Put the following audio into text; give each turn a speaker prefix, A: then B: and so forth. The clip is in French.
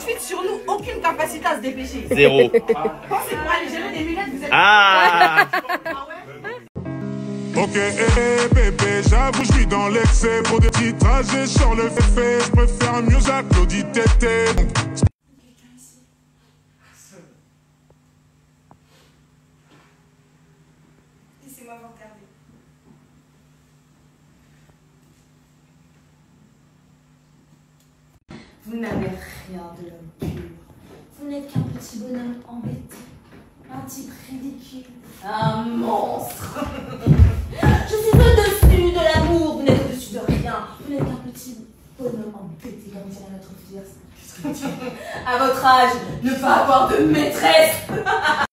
A: outfit sur nous, aucune capacité à se dépêcher.
B: Zéro.
A: Pensez pour aller gérer des lunettes, vous êtes...
B: Ah.
C: Ok, bébé, j'avoue, je suis dans l'excès. Pour des petits trajets sur le fait, je préfère mieux j'applaudis tété.
A: Laissez-moi vous regarder.
D: Vous n'avez rien de l'homme pur. Vous n'êtes qu'un petit bonhomme embêté. Un type ridicule. Un monstre. Je suis au-dessus de l'amour. Vous n'êtes au-dessus de rien. Vous n'êtes qu'un petit bonhomme embêté, comme dirait notre fierce. À votre âge, ne pas avoir de maîtresse.